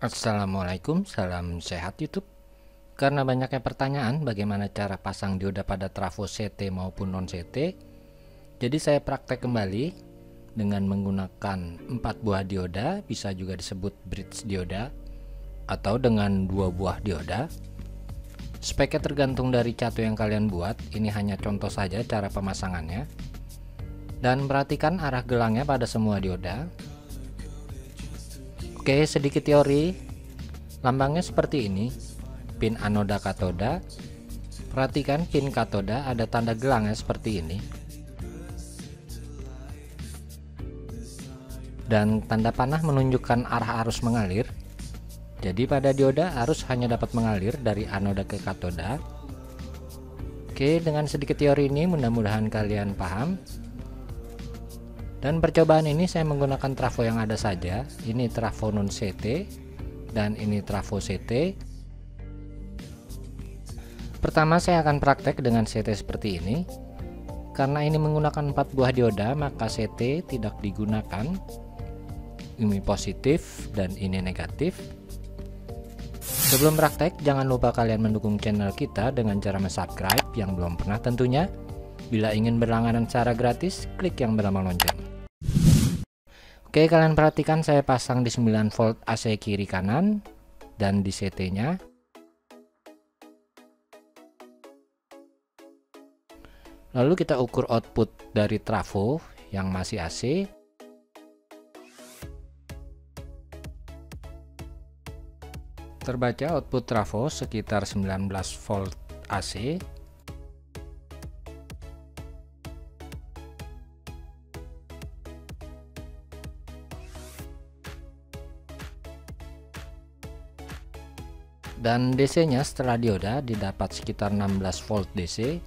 Assalamualaikum, salam sehat YouTube. Karena banyaknya pertanyaan bagaimana cara pasang dioda pada trafo CT maupun non CT, jadi saya praktek kembali dengan menggunakan 4 buah dioda, bisa juga disebut bridge dioda, atau dengan 2 buah dioda. Speknya tergantung dari catu yang kalian buat, ini hanya contoh saja cara pemasangannya. Dan perhatikan arah gelangnya pada semua dioda. Oke, sedikit teori. Lambangnya seperti ini. Pin anoda katoda. Perhatikan pin katoda ada tanda gelangnya seperti ini. Dan tanda panah menunjukkan arah arus mengalir. Jadi pada dioda arus hanya dapat mengalir dari anoda ke katoda. Oke, dengan sedikit teori ini mudah-mudahan kalian paham. Dan percobaan ini saya menggunakan trafo yang ada saja. Ini trafo non CT dan ini trafo CT. Pertama saya akan praktek dengan CT seperti ini. Karena ini menggunakan 4 buah dioda, maka CT tidak digunakan. Ini positif dan ini negatif. Sebelum praktek, jangan lupa kalian mendukung channel kita dengan cara subscribe yang belum pernah tentunya. Bila ingin berlangganan secara gratis, klik yang bernama lonceng. Oke, kalian perhatikan saya pasang di 9 volt AC kiri kanan dan di CT-nya. Lalu kita ukur output dari trafo yang masih AC. Terbaca output trafo sekitar 19 volt AC. Dan DC-nya setelah dioda didapat sekitar 16 volt DC.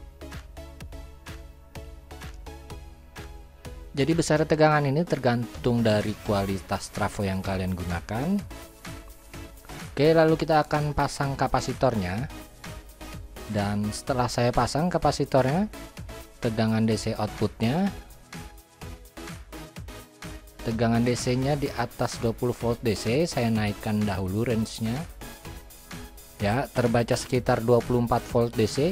Jadi besar tegangan ini tergantung dari kualitas trafo yang kalian gunakan. Oke, lalu kita akan pasang kapasitornya. Dan setelah saya pasang kapasitornya, tegangan DC outputnya, tegangan DC-nya di atas 20 volt DC, saya naikkan dahulu range-nya. Ya, terbaca sekitar 24 volt DC.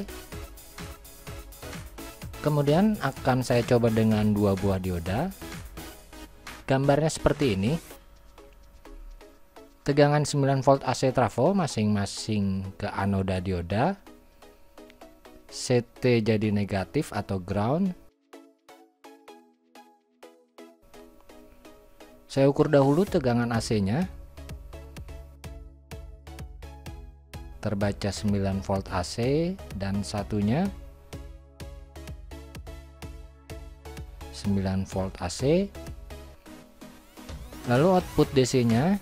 Kemudian akan saya coba dengan 2 buah dioda. Gambarnya seperti ini. Tegangan 9 volt AC trafo masing-masing ke anoda dioda. CT jadi negatif atau ground. Saya ukur dahulu tegangan AC-nya. Terbaca 9 volt AC dan satunya 9 volt AC. Lalu output DC-nya,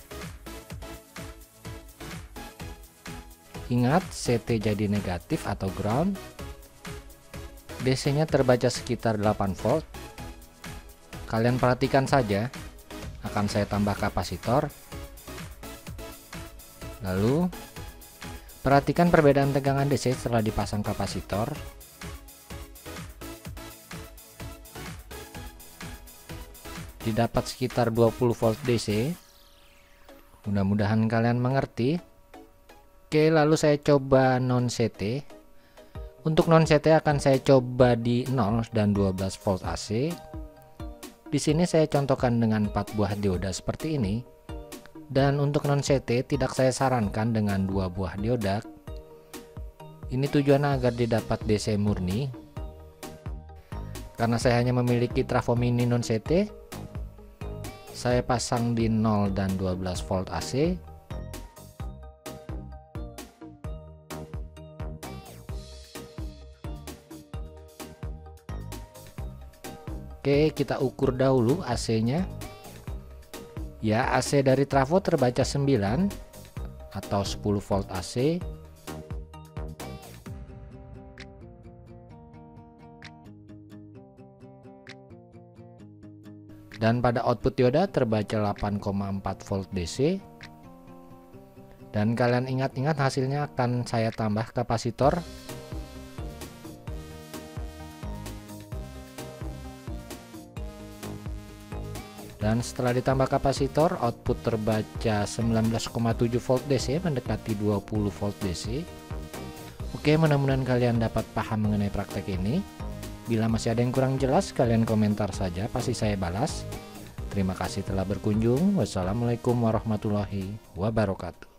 ingat CT jadi negatif atau ground. DC-nya terbaca sekitar 8 volt. Kalian perhatikan saja, akan saya tambah kapasitor. Lalu perhatikan perbedaan tegangan DC setelah dipasang kapasitor. Didapat sekitar 20 volt DC. Mudah-mudahan kalian mengerti. Oke, lalu saya coba non CT. Untuk non CT akan saya coba di 0 dan 12 volt AC. Di sini saya contohkan dengan 4 buah dioda seperti ini. Dan untuk non CT tidak saya sarankan dengan 2 buah dioda. Ini tujuannya agar didapat DC murni. Karena saya hanya memiliki trafo mini non CT, saya pasang di 0 dan 12 volt AC. Oke, kita ukur dahulu AC-nya. Ya, AC dari trafo terbaca 9 atau 10 volt AC. Dan pada output dioda terbaca 8,4 volt DC. Dan kalian ingat-ingat hasilnya akan saya tambah kapasitor. Dan setelah ditambah kapasitor, output terbaca 19,7 volt DC mendekati 20 volt DC. Oke, mudah-mudahan kalian dapat paham mengenai praktek ini. Bila masih ada yang kurang jelas, kalian komentar saja, pasti saya balas. Terima kasih telah berkunjung. Wassalamualaikum warahmatullahi wabarakatuh.